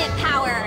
Magnet power!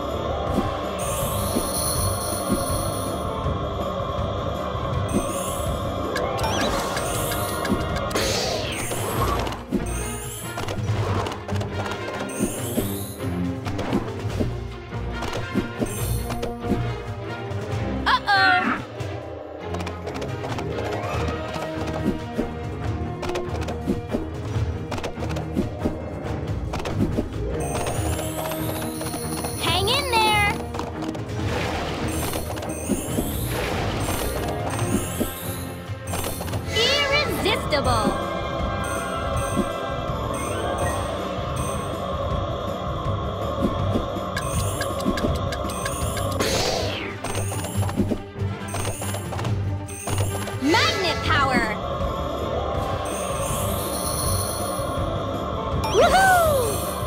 Magnet power! Woohoo!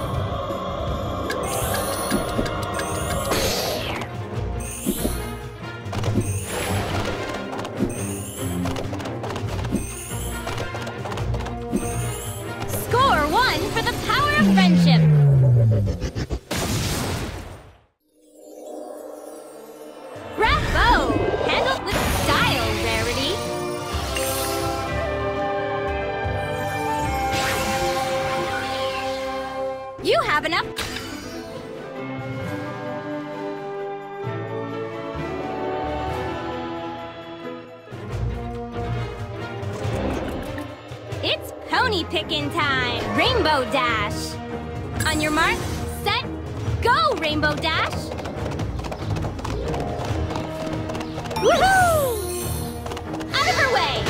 Score 1 for the power of friendship! Bravo! Handled with style, Rarity! You have enough... It's pony picking time! Rainbow Dash! On your mark, set, go, Rainbow Dash! Woohoo! Out of her way!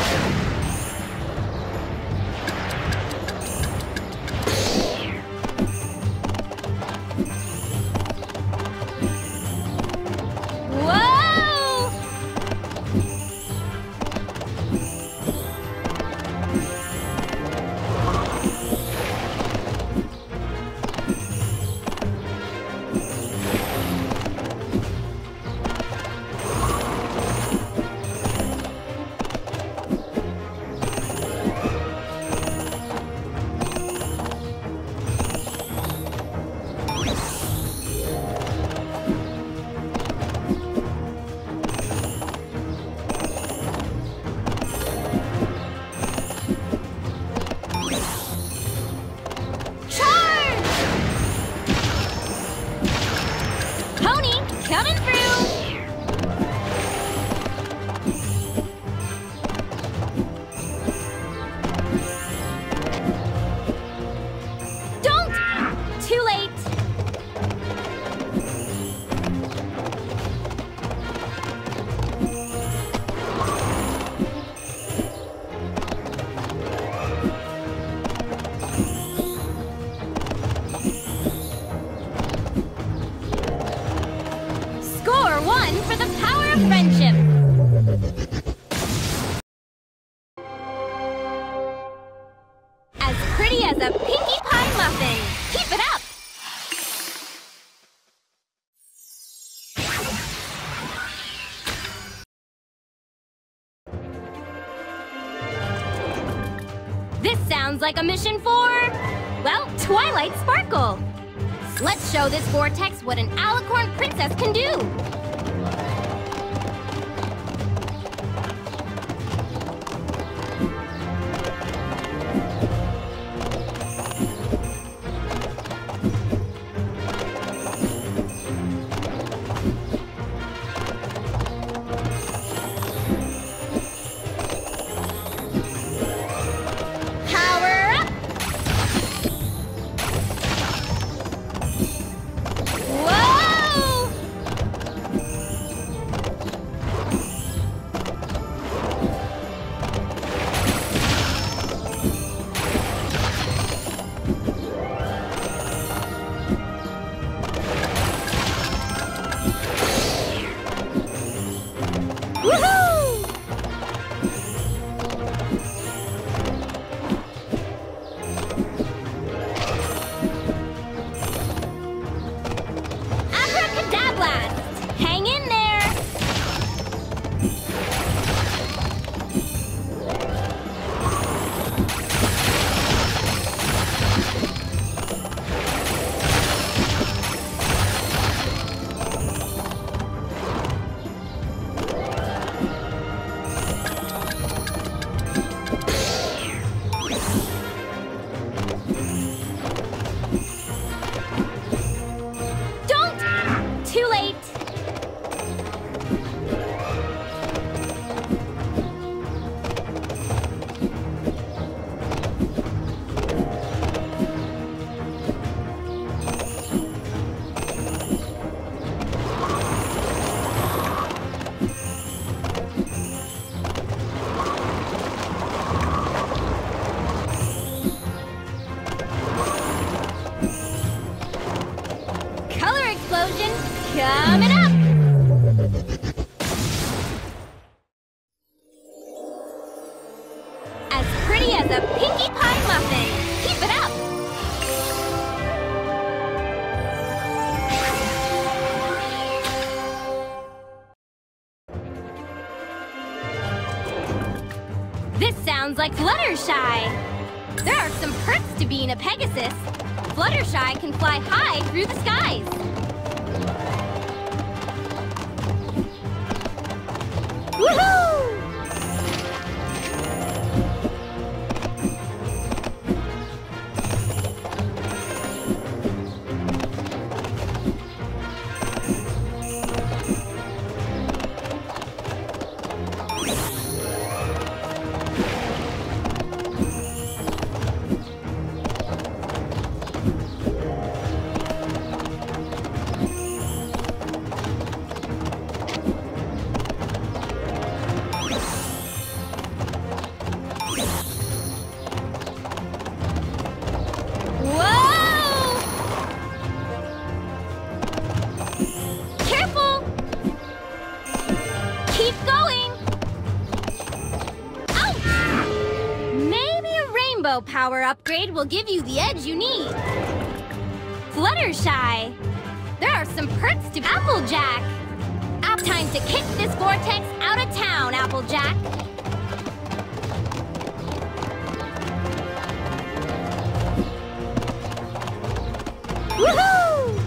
Whoa! Coming through! Don't! Too late! Score 1 for the power of friendship! As pretty as a Pinkie Pie muffin! Keep it up! This sounds like a mission for... well, Twilight Sparkle! Let's show this vortex what an Alicorn princess can do! Whoa! explosion coming up! As pretty as a Pinkie Pie muffin! Keep it up! This sounds like Fluttershy! There are some perks to being a Pegasus. Fluttershy can fly high through the skies. Woohoo! Power upgrade will give you the edge you need. Fluttershy! There are some perks to Applejack! Time to kick this vortex out of town, Applejack! Woohoo!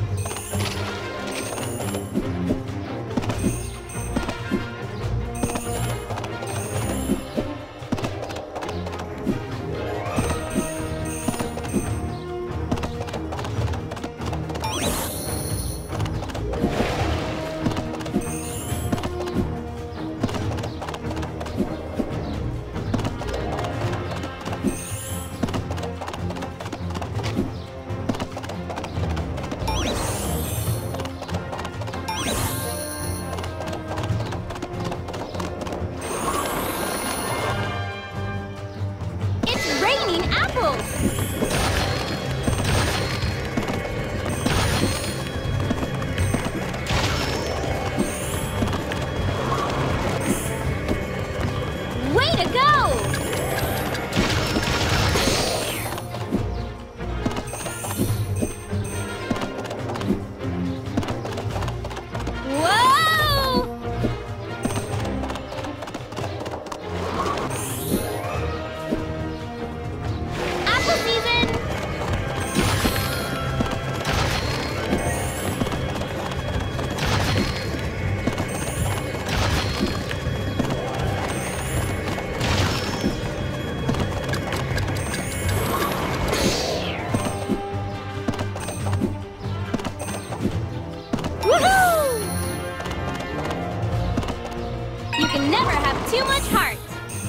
Too much heart!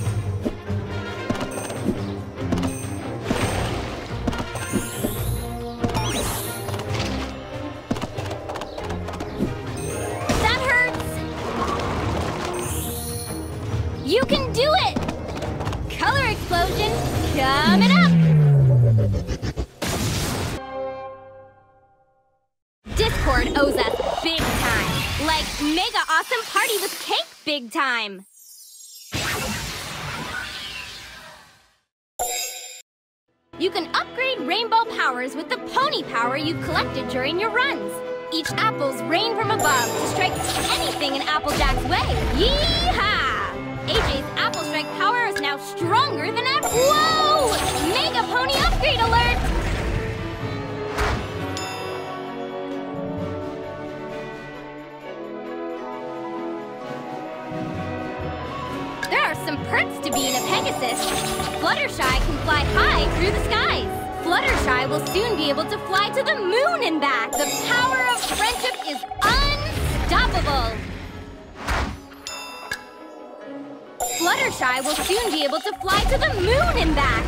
That hurts! You can do it! Color explosion coming up! Discord owes us big time! Like mega awesome party with cake big time! You can upgrade rainbow powers with the pony power you've collected during your runs. Each apples rain from above to strike anything in Applejack's way. Yee-haw! AJ's Apple Strike power is now stronger than ever. Whoa! Mega Pony upgrade alert! There are some perks to being a Pegasus. Fluttershy can fly high through the skies. Fluttershy will soon be able to fly to the moon and back. The power of friendship is unstoppable. Fluttershy will soon be able to fly to the moon and back.